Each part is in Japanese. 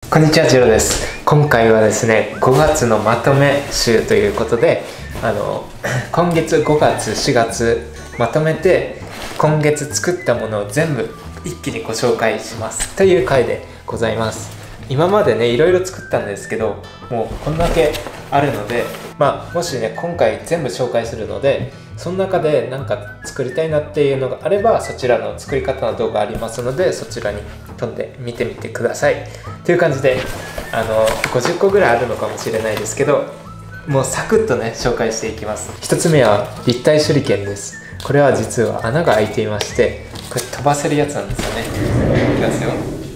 こんにちは、ジローです。今回はですね、5月のまとめ集ということで、今月5月4月まとめて今月作ったものを全部一気にご紹介しますという回でございます。今までね、いろいろ作ったんですけど、もうこんだけあるので、もしね、今回全部紹介するので、その中で何か作りたいなっていうのがあれば、そちらの作り方の動画ありますので、そちらに飛んで見てみてくださいという感じで、50個ぐらいあるのかもしれないですけど、もうサクッとね紹介していきます。1つ目は立体手裏剣です。これは実は穴が開いていまして、これ飛ばせるやつなんですよね。いきますよ。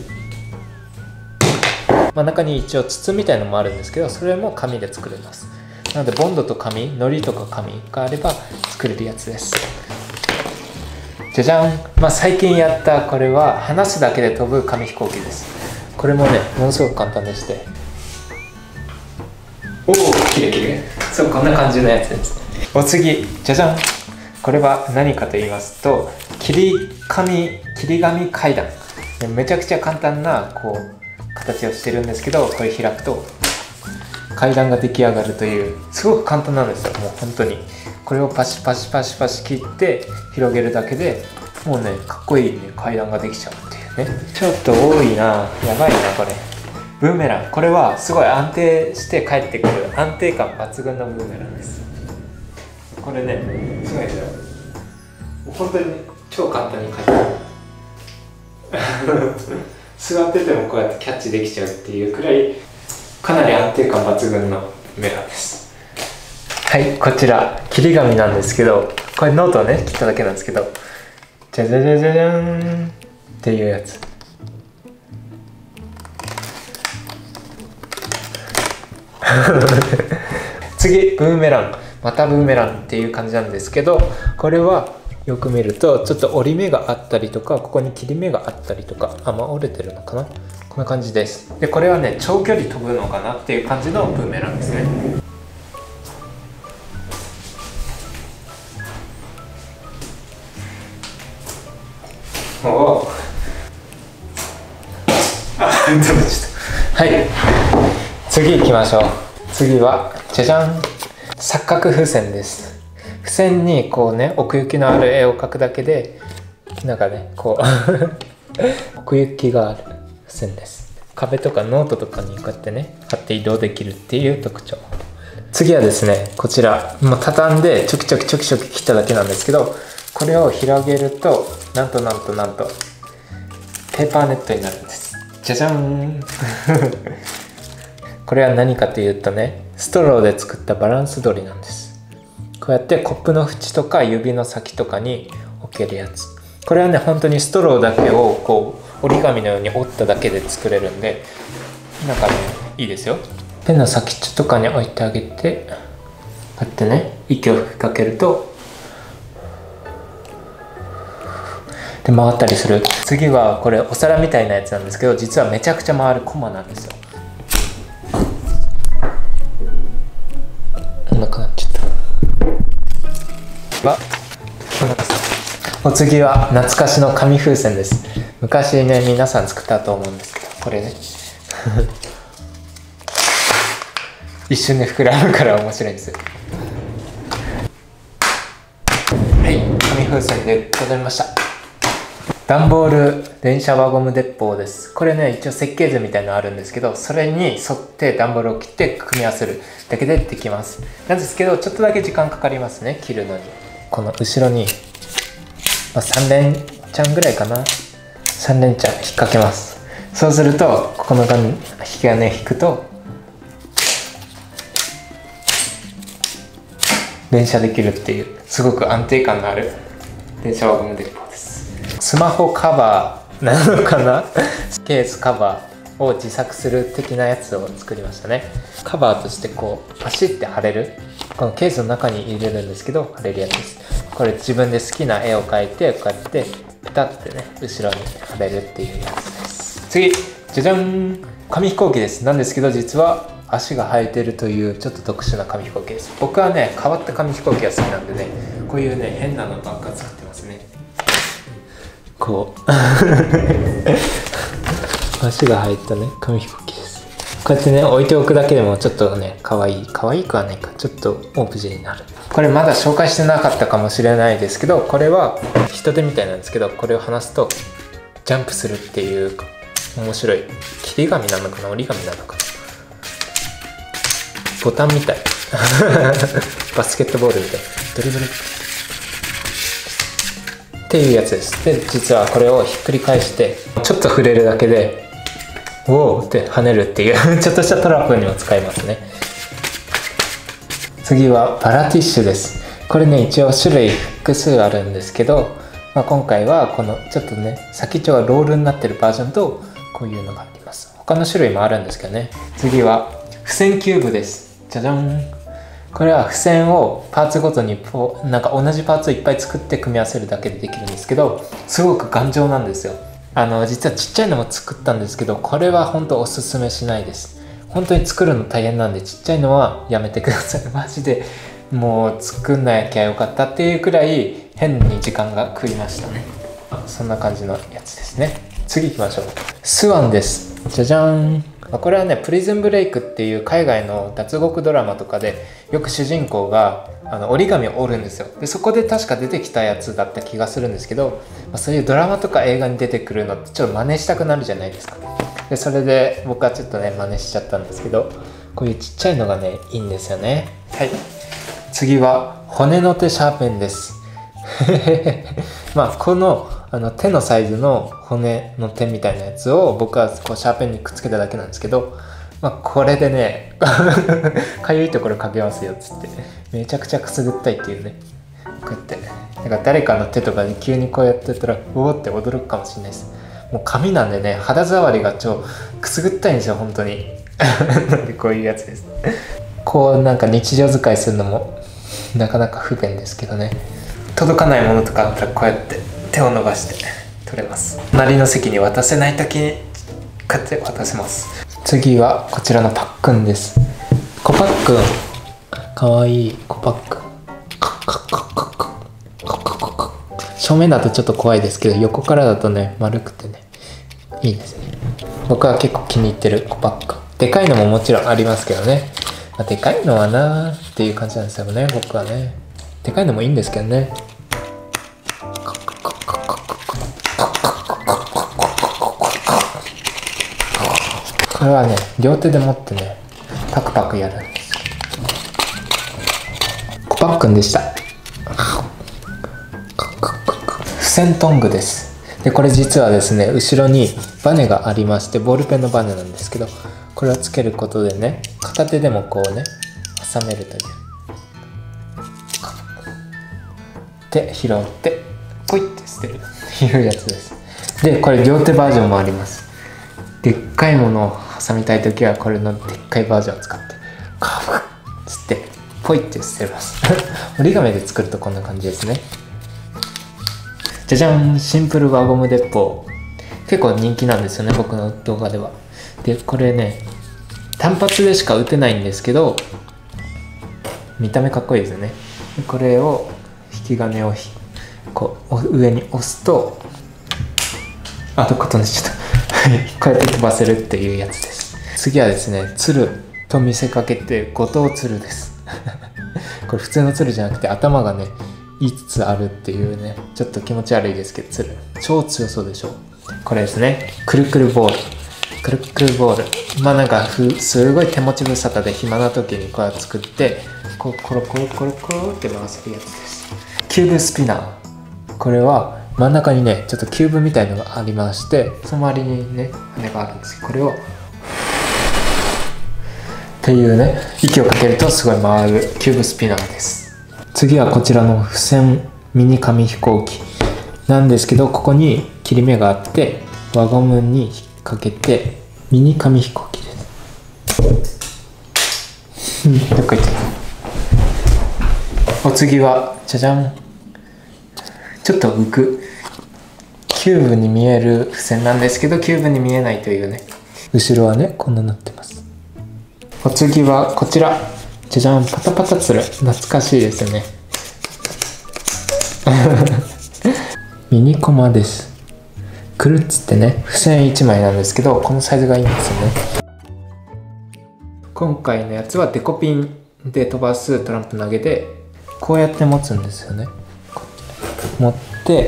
中に一応筒みたいのもあるんですけど、それも紙で作れます。なのでボンドと紙、糊とか紙があれば作れるやつです。じゃじゃん。最近やったこれは離すだけで飛ぶ紙飛行機です。これもね、ものすごく簡単でして、おお、きれいきれい。そう、こんな感じのやつです。お次、じゃじゃん。これは何かと言いますと、切り紙階段。めちゃくちゃ簡単な形をしてるんですけど、これ開くと階段が出来上がるという、すごく簡単なんですよ。もう本当にこれをパシパシパシパシ切って広げるだけで、もうね、かっこいい、ね、階段ができちゃうっていうね。ちょっと多いな、やばいなこれ。ブーメラン、これはすごい安定して帰ってくる安定感抜群のブーメランです。これね、すごいですよ。本当に超簡単に帰ってくる座っててもこうやってキャッチできちゃうっていうくらい、かなり安定感抜群のブーメランです。はい、こちら切り紙なんですけど、これノートをね切っただけなんですけど、じゃじゃじゃじゃじゃんっていうやつ。次、ブーメラン。またブーメランっていう感じなんですけど、これはよく見るとちょっと折り目があったりとか、ここに切り目があったりとか、折れてるのかな、こんな感じです。でこれはね、長距離飛ぶのかなっていう感じのブーメランですね。おお、はい、次行きましょう。次はじゃじゃん、錯角付箋です。付箋にこうね、奥行きのある絵を描くだけで、なんかね、こう奥行きがある付箋です。壁とかノートとかにこうやってね貼って移動できるっていう特徴。次はですね、こちらもう畳んでちょきちょきちょきちょき切っただけなんですけど、これを広げるとなんとペーパーネットになるんです。じゃじゃんこれは何かというとね、ストローで作ったバランス取りなんです。こうやってコップの縁とか指の先とかに置けるやつ。これはね、本当にストローだけをこう折り紙のように折っただけで作れるんで、なんかね、いいですよ。ペンの先っちょとかに置いてあげて、こうやってね、息を吹きかけるとで回ったりする。次はこれお皿みたいなやつなんですけど、実はめちゃくちゃ回るコマなんですよ。なくなっちゃった。お次は懐かしの紙風船です。昔ね、皆さん作ったと思うんですけど、これね一瞬で膨らむから面白いんですよ。はい、紙風船でございました。段ボール連射輪ゴム鉄砲です。これね、一応設計図みたいなのあるんですけど、それに沿って段ボールを切って組み合わせるだけでできます。なんですけど、ちょっとだけ時間かかりますね、切るのに。この後ろに、3連チャンぐらいかな、3連チャン引っ掛けます。そうすると、ここの引き金引くと連射できるっていう、すごく安定感のある連射輪ゴム鉄砲です。スマホカバーなのかなケースカバーを自作する的なやつを作りましたね。カバーとしてこうパシッて貼れる、このケースの中に入れるんですけど貼れるやつです。これ自分で好きな絵を描いて、こうやってペタってね、後ろに貼れるっていうやつです。次、じゃじゃん、紙飛行機です。なんですけど、実は足が生えてるというちょっと特殊な紙飛行機です。僕はね、変わった紙飛行機が好きなんでね、こういうね、変なのばっか作ってますね。こう足が入ったね、紙飛行機です。 こうやってね置いておくだけでもちょっとね可愛くはないか、ちょっとオブジェになる。これまだ紹介してなかったかもしれないですけど、これは人手みたいなんですけど、これを離すとジャンプするっていう面白い切り紙なのかな、折り紙なのかな、ボタンみたいバスケットボールみたいドリブルっていうやつです。で実はこれをひっくり返してちょっと触れるだけでウォーって跳ねるっていうちょっとしたトラップにも使えますね。次はパラティッシュです。これね一応種類複数あるんですけど、今回はこのちょっとね先っちょがロールになってるバージョンとこういうのがあります。他の種類もあるんですけどね。次は付箋キューブです。じゃじゃん。これは付箋をパーツごとになんか同じパーツをいっぱい作って組み合わせるだけでできるんですけど、すごく頑丈なんですよ。実はちっちゃいのも作ったんですけど、これは本当おすすめしないです。本当に作るの大変なんで、ちっちゃいのはやめてください。マジでもう作んなきゃよかったっていうくらい変に時間が食いましたね。そんな感じのやつですね。次行きましょう。スワンです。じゃじゃーん。これはねプリズンブレイクっていう海外の脱獄ドラマとかでよく主人公が折り紙を折るんですよ。でそこで確か出てきたやつだった気がするんですけど、そういうドラマとか映画に出てくるのってちょっと真似したくなるじゃないですか。でそれで僕はちょっとね真似しちゃったんですけど、こういうちっちゃいのがねいいんですよね。はい、次は骨の手シャーペンですこの手のサイズの骨の手みたいなやつを僕はこうシャーペンにくっつけただけなんですけど、これでねかゆいところかけますよっつってめちゃくちゃくすぐったいっていうね。こうやってだから誰かの手とかで急にこうやってたらうおって驚くかもしれないです。もう紙なんでね肌触りがくすぐったいんですよ本当になんでこういうやつです。こうなんか日常使いするのもなかなか不便ですけどね、届かないものとかあったらこうやって手を伸ばして取れます。隣の席に渡せない時にこうやって渡せます。次はこちらのパックンです。コパックンかわいい。コパックン正面だとちょっと怖いですけど、横からだとね丸くてねいいですね。僕は結構気に入ってるコパックン。でかいのももちろんありますけどね、でかいのはなーっていう感じなんですよね。僕はねでかいのもいいんですけどね。これはね両手で持ってねパクパクやるんです。コパックンでした。付箋トングです。でこれ実はですね後ろにバネがありまして、ボールペンのバネなんですけど、これをつけることでね片手でもこうね挟めるという。で拾ってポイって捨てるというやつです。でこれ両手バージョンもあります。でっかいものを挟みたいときはこれのでっかいバージョンを使ってカフッつってポイって捨てます折り紙で作るとこんな感じですね。じゃじゃん。シンプル輪ゴム鉄砲、結構人気なんですよね僕の動画では。でこれね単発でしか打てないんですけど見た目かっこいいですよね。でこれを引き金をこう上に押すとどことねちょっとこうやって飛ばせるっていうやつです。次はですね鶴と見せかけて後藤鶴ですこれ普通の鶴じゃなくて頭がね5つあるっていうねちょっと気持ち悪いですけど鶴超強そうでしょ。これですねくるくるボール。くるくるボールなんかすごい手持ち無沙汰で暇な時にこう作ってこうコロコロコロコロって回せるやつです。キューブスピナー、これは真ん中にねちょっとキューブみたいのがありまして、その周りにね羽があるんですけど、これをっていうね息をかけるとすごい回るキューブスピナーです。次はこちらの付箋ミニ紙飛行機なんですけど、ここに切り目があって輪ゴムに引っ掛けてミニ紙飛行機ですどっか行っちゃった。お次はじゃじゃん。ちょっと浮くキューブに見える付箋なんですけどキューブに見えないというね。後ろはねこんなになってます。お次はこちらじゃじゃん。パタパタツル、懐かしいですよねミニコマです。くるっつってね付箋1枚なんですけどこのサイズがいいんですよね。 今回のやつはデコピンで飛ばすトランプ投げで、こうやって持つんですよね。持って、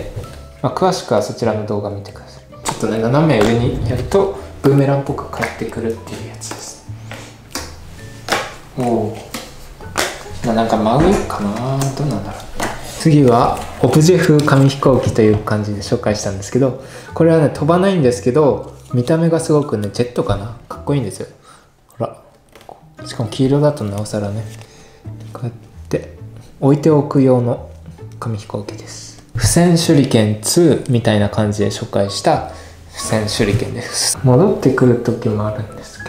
詳しくはそちらの動画見てください。ちょっとね、斜め上にやるとブーメランっぽく返ってくるっていうやつです。おお、なんか真上かな、どうなんだろう。次はオブジェ風紙飛行機という感じで紹介したんですけど、これはね飛ばないんですけど、見た目がすごくねジェットかな、かっこいいんですよ。ほら、しかも黄色だとなおさらね、こうやって置いておく用の紙飛行機です。付箋手裏剣2みたいな感じで紹介した付箋手裏剣です。戻ってくる時もあるんですけ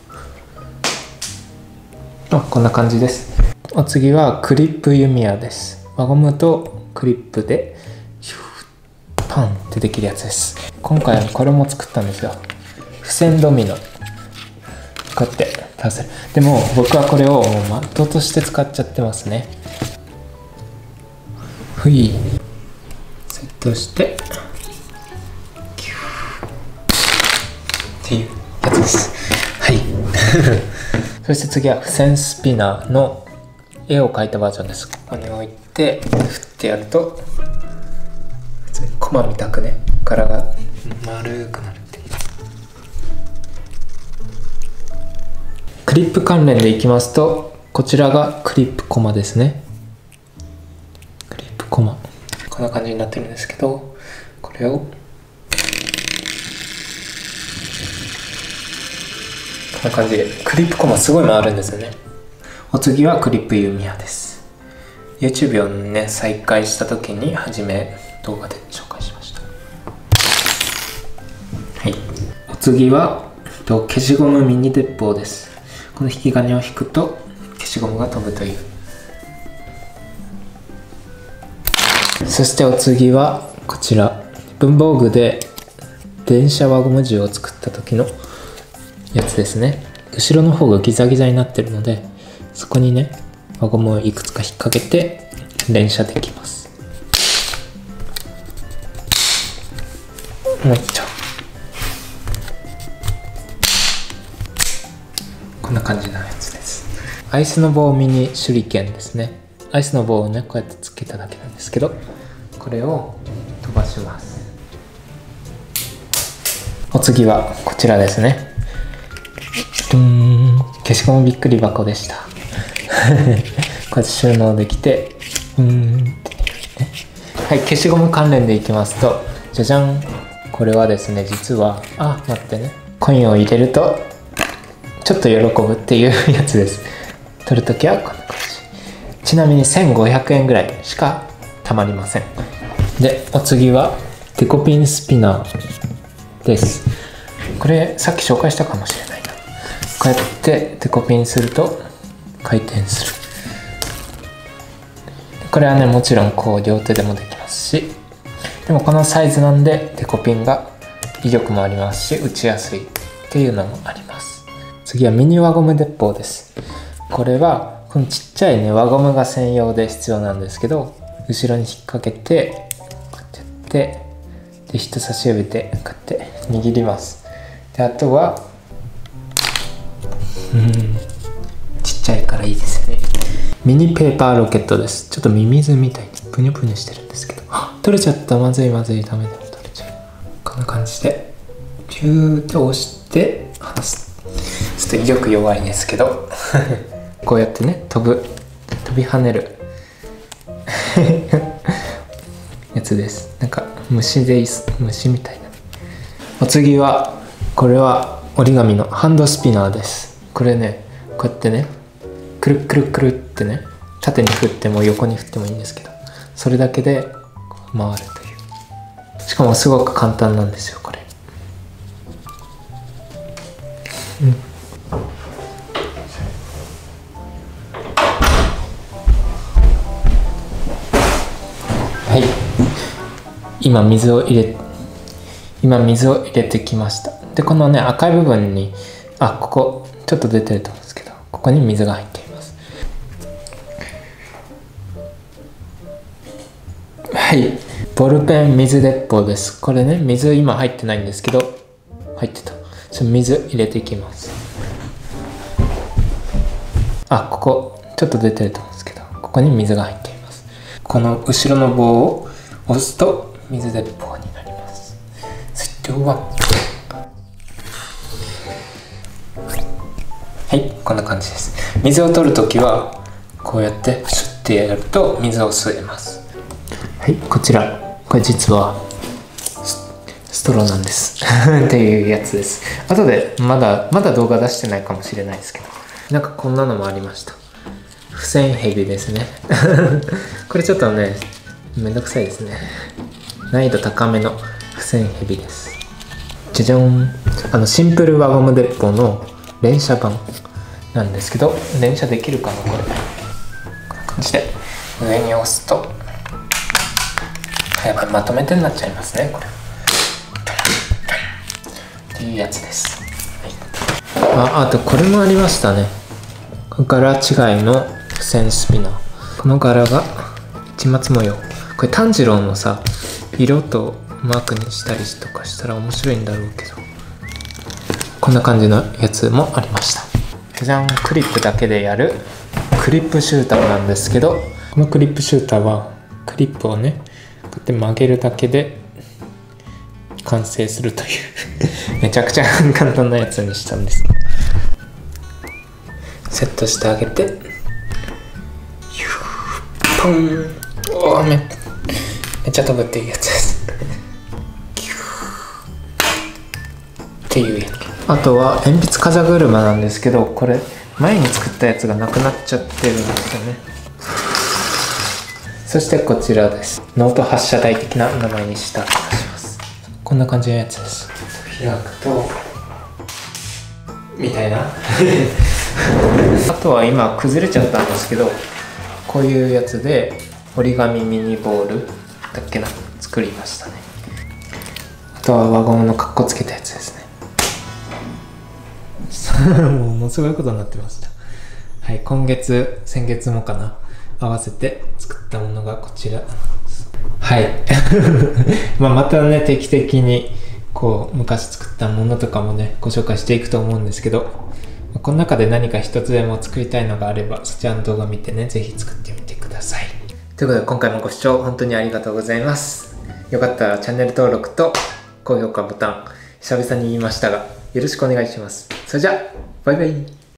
ど、こんな感じです。お次はクリップ弓矢です。輪ゴムとクリップでパンってできるやつです。今回はこれも作ったんですよ。付箋ドミノ、こうやって倒せる。でも僕はこれをもうマットとして使っちゃってますね。ふい、セットしてっていうやつです。はい。そして次は付箋スピナーの絵を描いたバージョンです。ここに置いて振ってやると普通にコマみたくね、柄が丸くなるっていう。クリップ関連でいきますと、こちらがクリップコマですね。クリップコマ、こんな感じになってるんですけど、これをこんな感じでクリップコマすごい回るんですよね。お次はクリップ弓矢です。 YouTube をね再開した時に初め動画で紹介しました。はい、お次は消しゴムミニ鉄砲です。この引き金を引くと消しゴムが飛ぶという。そしてお次はこちら、文房具で電車輪ゴム銃を作った時のやつですね。後ろの方がギザギザになってるので、そこにね輪ゴムをいくつか引っ掛けて連射できます。もう一丁、こんな感じのやつです。アイスの棒ミニ手裏剣ですね。アイスの棒をねこうやってつけただけなんですけど、これを飛ばします。お次はこちらですね。消しゴムびっくり箱でした。こうやって収納できて、ってね。はい、消しゴム関連でいきますと、じゃじゃん、これはですね、実は待ってね、コインを入れるとちょっと喜ぶっていうやつです。取るときはこんな感じ。ちなみに1500円ぐらいしかたまりません。で、お次はデコピンスピナーです。これさっき紹介したかもしれないな。こうやってデコピンすると回転する。これはねもちろんこう両手でもできますし、でもこのサイズなんでデコピンが威力もありますし打ちやすいっていうのもあります。次はミニ輪ゴム鉄砲です。これはこのちっちゃいね輪ゴムが専用で必要なんですけど、後ろに引っ掛けてこうやってやって、で人差し指でこうやって握ります。であとはちっちゃいからいいですよね。ミニペーパーロケットです。ちょっとミミズみたいにプニュプニュしてるんですけど、取れちゃった、まずいまずい、ダメだ、取れちゃう。こんな感じでピューって押して離す。ちょっと威力弱いですけどこうやってね飛び跳ねるやつです。なんか虫みたいな。お次はこれは折り紙のハンドスピナーです。これねこうやってねくるくるくるってね、縦に振っても横に振ってもいいんですけど、それだけで回るという。しかもすごく簡単なんですよこれ。はい、今水を入れてきました。でこのね赤い部分にここちょっと出てると思うんですけど、ここに水が入っています。はい、ボールペン水鉄砲です。これね水今入ってないんですけど、入ってた。水入れていきます。 あ、ここちょっと出てると思うんですけど、ここに水が入っています。この後ろの棒を押すと水鉄砲になります。はい、こんな感じです。水を取るときはこうやってシュッてやると水を吸えます。はい、こちら、これ実はストローなんですっていうやつです。後でまだ動画出してないかもしれないですけど、なんかこんなのもありました。付箋ヘビですねこれちょっとねめんどくさいですね。難易度高めの付箋ヘビです。じゃじゃん。シンプル輪ゴム鉄砲の連射版なんですけど、連射できるかなこれ。こんな感じで上に押すと、やばい、まとめてになっちゃいますねこれっていうやつです。はい、あとこれもありましたね。柄違いの付箋スピナー。この柄が市松模様。これ炭治郎のさ色とマークにしたりとかしたら面白いんだろうけど、こんな感じのやつもありました。じゃん。クリップだけでやるクリップシューターなんですけど、このクリップシューターはクリップをねこうやって曲げるだけで完成するというめちゃくちゃ簡単なやつにしたんです。セットしてあげて、ポン。おー、めっちゃ飛ぶっていうやつですっていうやつ。あとは鉛筆風車なんですけど、これ前に作ったやつがなくなっちゃってるんですよね。そしてこちらです。ノート発射台的な名前にした気がします。こんな感じのやつです。開くとみたいなあとは今崩れちゃったんですけど、こういうやつで折り紙ミニボールだっけな作りましたね。あとは輪ゴムのカッコつけたやつですねものすごいことになってました。はい、先月もかな合わせて作ったものがこちら。はいまたね定期的にこう昔作ったものとかもねご紹介していくと思うんですけど、この中で何か一つでも作りたいのがあればそちらの動画見てねぜひ作ってみてください。ということで今回もご視聴本当にありがとうございます。よかったらチャンネル登録と高評価ボタン久々に言いましたがよろしくお願いします。それじゃあバイバイ。